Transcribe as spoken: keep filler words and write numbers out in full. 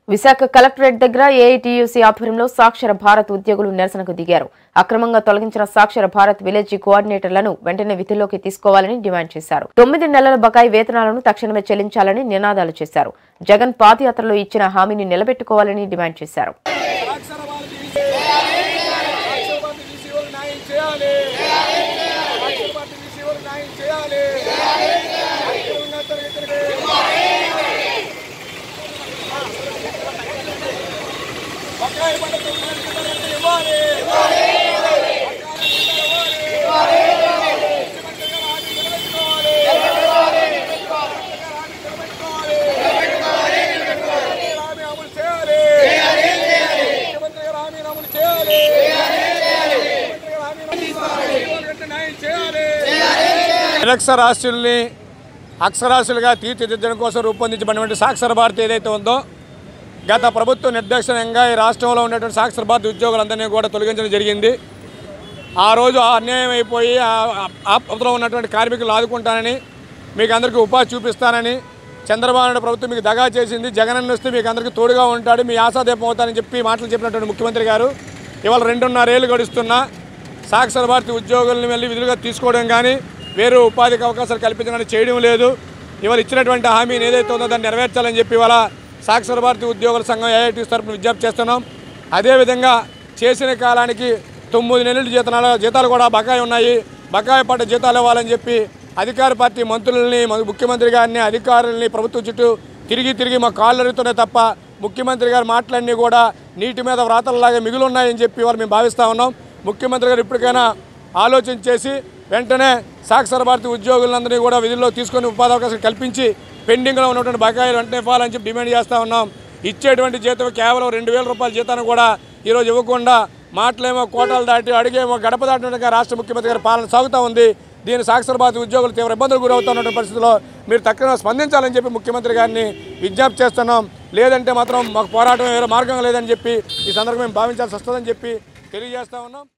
Visakha collectorate దగ్గర A I T U C ఆధ్వర్యంలో సాక్షర భారత్ ఉద్యోగులు నిరసనకు దిగారు. అక్రమంగా తొలగించిన సాక్షర భారత్ విలేజ్ కోఆర్డినేటర్లను వెంటనే విధుల్లోకి తీసుకోవాలని డిమాండ్ చేశారు. తొమ్మిది నెలల బకాయి వేతనాలను తక్షణమే చెల్లించాలని నినాదాలు చేశారు. జగన్ పాదయాత్రలో ఇచ్చిన హామీని నిలబెట్టుకోవాలని డిమాండ్ చేశారు. నిరక్షరాస్యుల్ని అక్షరాస్యులుగా తీర్చిదిద్దడం కోసం రూపొందించబడినటువంటి సాక్షర భారత్ ఏదైతే ఉందో గత ప్రభుత్వ నిర్దేశనంగా ఈ రాష్ట్రంలో ఉన్నటువంటి సాక్షర భారత్ ఉద్యోగులందరినీ కూడా తొలగించడం జరిగింది. ఆ రోజు ఆ అన్యాయం అయిపోయి ఆపదలో ఉన్నటువంటి కార్మికులు ఆదుకుంటానని, మీకు అందరికీ ఉపాధి చూపిస్తానని చంద్రబాబు నాయుడు ప్రభుత్వం మీకు దగా చేసింది. జగన్ వస్తే మీకు అందరికీ తోడుగా ఉంటాడు, మీ ఆశాదీపం అవుతారని చెప్పి మాటలు చెప్పినటువంటి ముఖ్యమంత్రి గారు ఇవాళ రెండున్నరేళ్ళు గడుస్తున్నా సాక్షర భారత్ ఉద్యోగులను వెళ్ళి విధులుగా తీసుకోవడం కానీ వేరే ఉపాధికి అవకాశాలు కల్పించడానికి చేయడం లేదు. ఇవాళ ఇచ్చినటువంటి హామీని ఏదైతే ఉందో దాన్ని నెరవేర్చాలని చెప్పి ఇవాళ సాక్షర భారత్ ఉద్యోగుల సంఘం A I T U C తరపున విజ్ఞప్తి చేస్తున్నాం. అదేవిధంగా చేసిన కాలానికి తొమ్మిది నెలల జీతాలు జీతాలు కూడా బకాయి ఉన్నాయి. బకాయి పడ్డ జీతాలు ఇవ్వాలని చెప్పి అధికార పార్టీ మంత్రులని, ముఖ్యమంత్రి గారిని, అధికారులని ప్రభుత్వం చుట్టూ తిరిగి తిరిగి మా కాళ్ళు అరుగుతున్నాయి తప్ప ముఖ్యమంత్రి గారి మాటలన్నీ కూడా నీటి మీద వ్రాతలలాగా మిగిలి ఉన్నాయని చెప్పి వాళ్ళు మేము భావిస్తూ ఉన్నాం. ముఖ్యమంత్రి గారు ఇప్పటికైనా ఆలోచన చేసి వెంటనే సాక్షర భారత్ ఉద్యోగులందరినీ కూడా విధుల్లో తీసుకొని ఉపాధి అవకాశం కల్పించి పెండింగ్లో ఉన్నటువంటి బకాయిలు వెంటనే ఇవ్వాలని చెప్పి డిమాండ్ చేస్తూ ఉన్నాం. ఇచ్చేటువంటి జీతం కేవలం రెండు వేల రూపాయల జీతాన్ని కూడా ఈరోజు ఇవ్వకుండా మాటలేమో కోటలు దాటి అడిగేమో గడప దాటినట్టుగా రాష్ట్ర ముఖ్యమంత్రి గారి పాలన సాగుతూ ఉంది. దీని సాక్షర భారత్ ఉద్యోగులు తీవ్ర ఇబ్బందులు గురవుతున్న పరిస్థితుల్లో మీరు తక్షణం స్పందించాలని చెప్పి ముఖ్యమంత్రి గారిని విజ్ఞప్తి చేస్తున్నాం. లేదంటే మాత్రం మాకు పోరాటం వేరే మార్గం లేదని చెప్పి ఈ సందర్భంగా మేము భావించాల్సి వస్తుందని చెప్పి తెలియజేస్తా ఉన్నాం.